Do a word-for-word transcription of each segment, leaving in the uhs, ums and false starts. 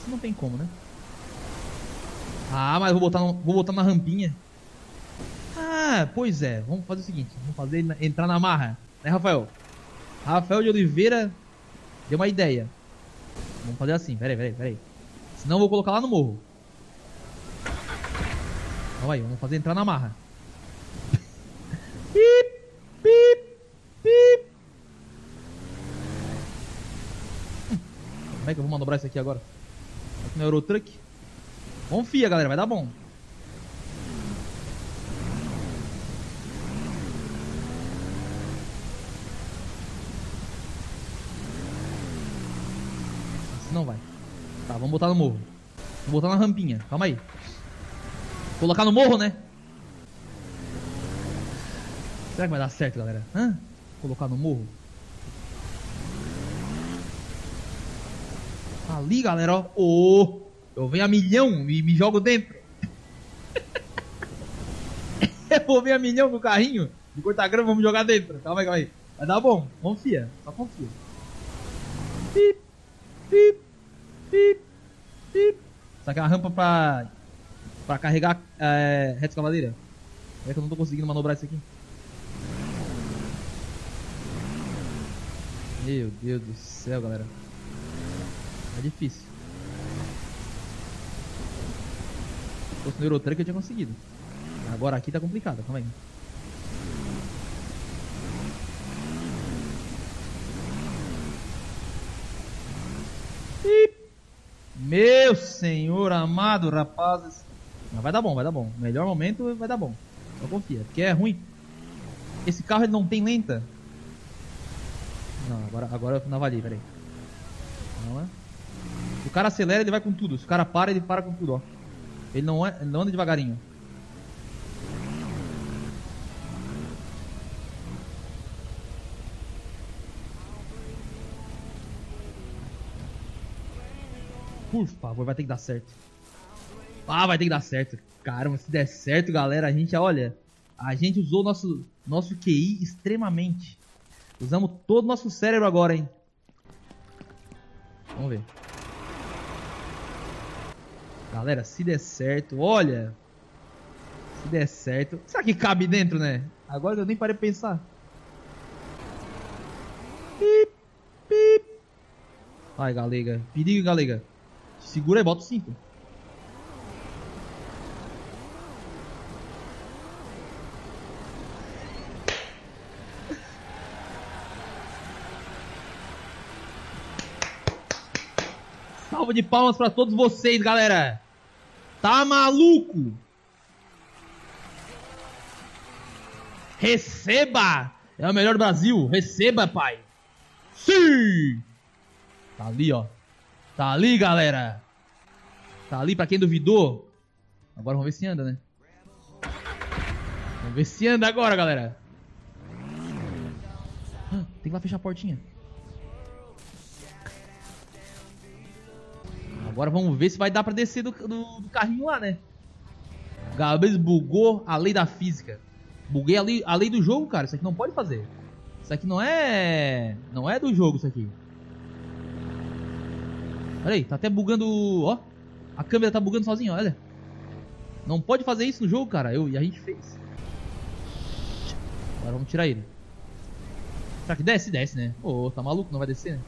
Esse não tem como, né? Ah, mas eu vou botar, no, vou botar na rampinha. Ah, pois é. Vamos fazer o seguinte. Vamos fazer ele entrar na marra. Né, Rafael? Rafael de Oliveira deu uma ideia. Vamos fazer assim. Peraí, peraí, peraí. Senão eu vou colocar lá no morro. Calma aí. Vamos fazer entrar na marra. Pip, pip, pip. Hum, como é que eu vou manobrar isso aqui agora? Aqui no Eurotruck. Confia, galera. Vai dar bom. Não vai. Tá, vamos botar no morro. Vou botar na rampinha. Calma aí. Colocar no morro, né? Será que vai dar certo, galera? Hã? Colocar no morro. Ali, galera, ó. Oh, eu venho a milhão e me jogo dentro. Eu vou ver a milhão no carrinho. De cortar grama, vamos jogar dentro. Calma aí, calma aí. Vai dar bom. Confia. Só confia. Pip, pip, pip, pip. Isso aqui é uma rampa pra, pra carregar é, reta escavadeira. É que eu não tô conseguindo manobrar isso aqui. Meu Deus do céu, galera. É difícil. Se fosse no Eurotruck eu tinha conseguido. Agora aqui tá complicado, calma aí. Meu senhor amado, rapazes. Mas vai dar bom, vai dar bom. Melhor momento vai dar bom. Só confia, porque é ruim. Esse carro ele não tem lenta. Não, agora, agora eu não avaliei, peraí. Não é? Se o cara acelera, ele vai com tudo. Se o cara para, ele para com tudo, ó. Ele não, é, ele não anda devagarinho. Por favor, vai ter que dar certo. Ah, vai ter que dar certo. Caramba, se der certo, galera, a gente, olha, a gente usou nosso, nosso Q I extremamente. Usamos todo o nosso cérebro agora, hein. Vamos ver. Galera, se der certo, olha. Se der certo. Será que cabe dentro, né? Agora eu nem parei pra pensar. Pip, pip. Vai, galega. Perigo, galega. Segura aí, bota o cinto. Salva de palmas pra todos vocês, galera. Tá maluco? Receba! É o melhor do Brasil. Receba, pai. Sim! Tá ali, ó. Tá ali, galera. Tá ali pra quem duvidou. Agora vamos ver se anda, né? Vamos ver se anda agora, galera. Ah, tem que ir lá fechar a portinha. Agora vamos ver se vai dar pra descer do, do, do carrinho lá, né? Gabriel bugou a lei da física. Buguei a lei, a lei do jogo, cara. Isso aqui não pode fazer. Isso aqui não é... Não é do jogo, isso aqui. Olha aí, tá até bugando... Ó, a câmera tá bugando sozinha, olha. Não pode fazer isso no jogo, cara. Eu, e a gente fez. Agora vamos tirar ele. Será que desce? Desce, né? Ô, tá maluco? Não vai descer, né?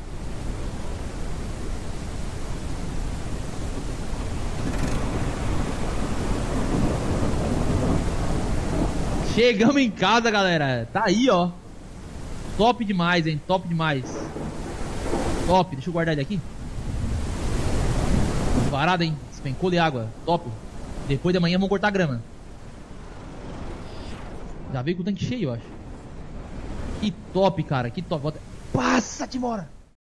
Chegamos em casa, galera. Tá aí, ó. Top demais, hein? Top demais. Top. Deixa eu guardar ele aqui. Parada, hein? Despencou de água. Top. Depois de amanhã vamos cortar grama. Já veio com o tanque cheio, eu acho. Que top, cara. Que top. Passa, Timora.